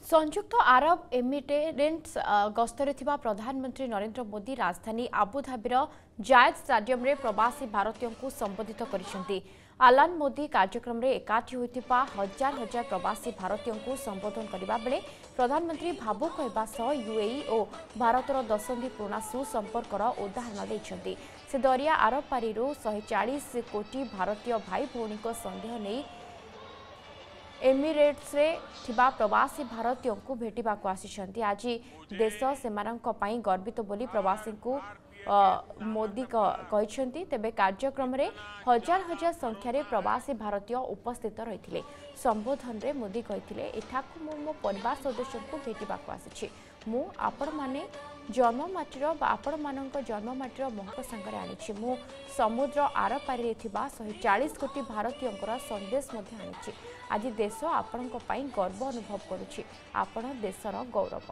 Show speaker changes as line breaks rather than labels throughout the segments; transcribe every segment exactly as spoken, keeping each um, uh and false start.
संयुक्त आरब एमिरेट्स गस्तरे थिबा प्रधानमंत्री नरेंद्र मोदी राजधानी आबुधाबीर जायद स्टेडियम रे प्रवासी भारतीयों को संबोधित करिसेंती। आलान मोदी कार्यक्रम रे एकाठी होइतिबा हजार हजार प्रवासी भारतीयों को संबोधन करबा बेले प्रधानमंत्री भावुक हेबा सह यूएई और भारतर दशंधि पुराना सुसंपर्कर उदाहरण दैछंती। से दरिया आरब पारिरु एक सौ चालीस कोटी भारतीय भाई भौणी को संदेह नहीं एमिरेट्स रे थिबा प्रवासी भारतीयों को भेटिबा को आसीछंती। आज देश सेमानंक पई गर्वित बोली प्रवासी को मोदी कहिछंती। तेबे कार्यक्रम रे हजार हजार संख्या रे प्रवासी भारतीय उपस्थित रहिथिले। संबोधन रे मोदी कहिथिले एठाकु मो मो परिवार सदस्य को भेटिबा को आसीछि। मु आपण माने जन्म माटीर आपण मानक जन्म माटीर महक संगरे आनिछि। मु समुद्र आर पारि थिबा एक सौ चालीस कोटी भारतीयंकर संदेश मध्ये आनिछि। आज देश आपणक पई गर्व अनुभव करुछि। आपण देशर गौरव।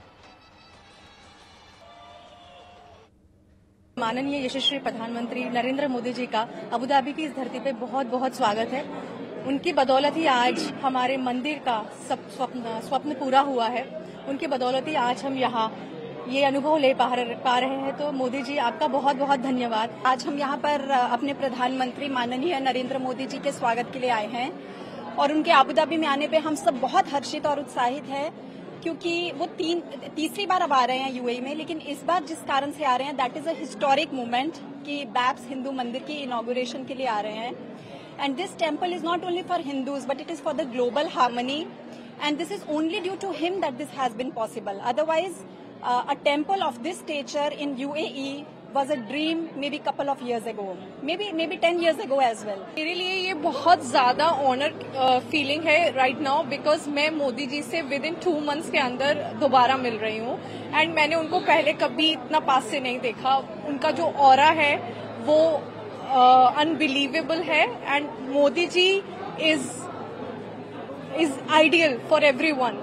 माननीय यशस्वी प्रधानमंत्री नरेंद्र मोदी जी का अबुधाबी की इस धरती पे बहुत बहुत स्वागत है। उनकी बदौलत ही आज हमारे मंदिर का सब स्वप्न स्वप्न पूरा हुआ है। उनकी बदौलत ही आज हम यहाँ ये अनुभव ले पा रहे हैं। तो मोदी जी आपका बहुत बहुत धन्यवाद।
आज हम यहाँ पर अपने प्रधानमंत्री माननीय नरेंद्र मोदी जी के स्वागत के लिए आए हैं और उनके अबुधाबी में आने पे हम सब बहुत हर्षित और उत्साहित हैं, क्योंकि वो तीन तीसरी बार अब आ रहे हैं यूएई में। लेकिन इस बार जिस कारण से आ रहे हैं that is a historic movement कि बैप्स हिंदू मंदिर की इनॉग्रेशन के लिए आ रहे हैं। And this temple is not only for Hindus but it is for the global harmony and this is only due to him that this has been possible. Otherwise a temple of this stature in U A E was a dream maybe couple of years ago, maybe maybe ten years ago as well.
मेरे लिए ये बहुत ज्यादा honour feeling है right now, because मैं मोदी जी से with in two months के अंदर दोबारा मिल रही हूँ एंड मैंने उनको पहले कभी इतना पास से नहीं देखा। उनका जो ऑरा है वो अनबिलीवेबल uh, है and Modi ji is is ideal for everyone.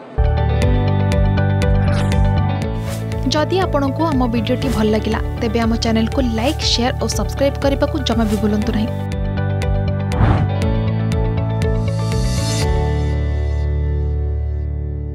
जदि आपंक आम भिडी भल लगा तेब आम चैनल को लाइक शेयर और सब्सक्राइब करने को जमा भी भूलु नहीं।